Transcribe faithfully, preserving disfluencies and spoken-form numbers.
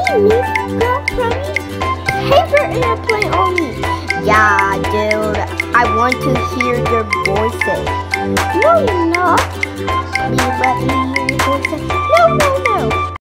you new girlfriend? Favorite airplane on me. Yeah, dude. I want to hear your voices. No, you're not.